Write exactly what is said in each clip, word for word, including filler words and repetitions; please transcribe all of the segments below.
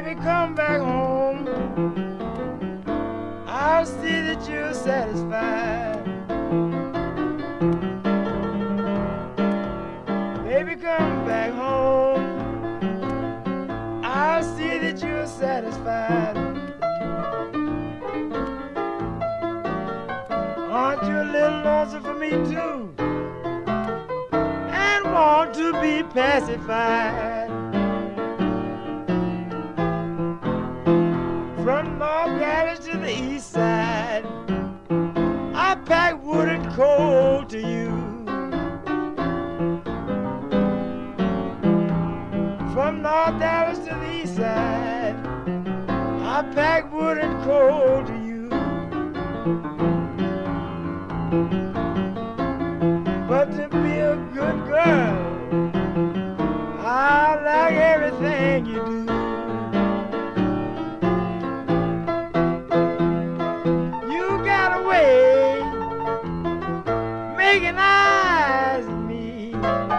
Baby, come back home. I'll see that you're satisfied. Baby, come back home. I'll see that you're satisfied. Aren't you a little lonesome for me too? And want to be pacified? From North Dallas to the east side, I pack wood and coal to you. From North Dallas to the east side, I pack wood and coal to you. But to be a good girl, I like everything you do. You got a way making eyes at me.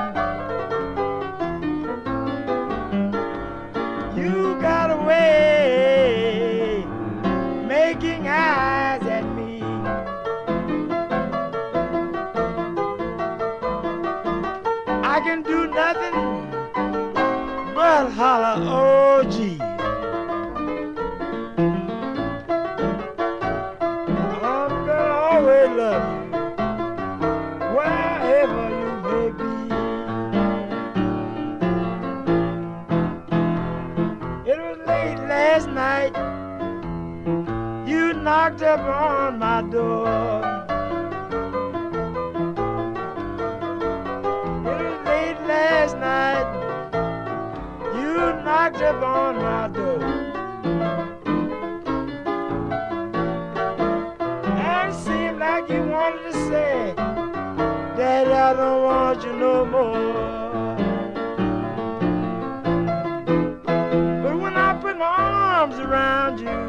You got a way making eyes at me. I can do nothing but holler, oh gee. I'm gonna always love you, wherever you may be. It was late last night, you knocked up on my door. Last night, you knocked up on my door. And it seemed like you wanted to say, Daddy, I don't want you no more. But when I put my arms around you,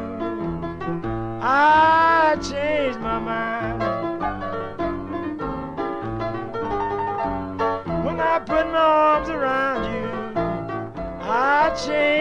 I changed my mind. When I put my arms around you, I changed